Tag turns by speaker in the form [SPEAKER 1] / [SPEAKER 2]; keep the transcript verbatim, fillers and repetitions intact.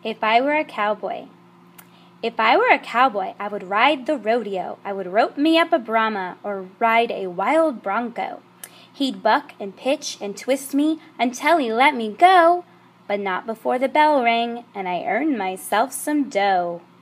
[SPEAKER 1] If I were a cowboy. If I were a cowboy, I would ride the rodeo. I would rope me up a Brahma or ride a wild bronco. He'd buck and pitch and twist me until he let me go, but not before the bell rang and I earned myself some dough.